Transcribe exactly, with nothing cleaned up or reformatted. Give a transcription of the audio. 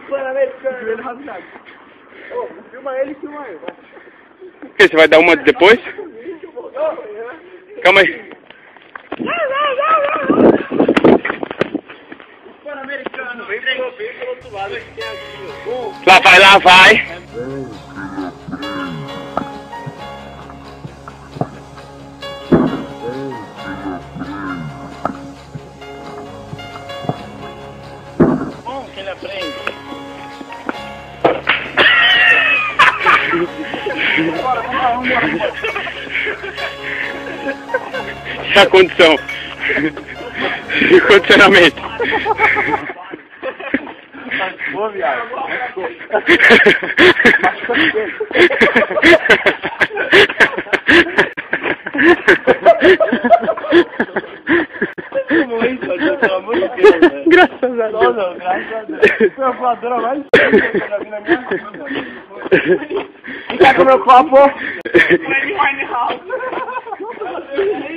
Pan-Americano. Ô, filma ele e filma eu. O que, você vai dar uma depois? Calma aí. Pan-Americano, vem pelo, vem pelo outro lado que tem aqui, ó. Lá vai, lá vai. Bom que ele aprende. Bora, vamos lá, vamos embora. Isso é a condição. E condicionamento. Boa viagem. Graças a Deus. Não, não, graças a Deus. Foi a voadora mais feia que eu já vi na minha vida. Fica com o meu copo.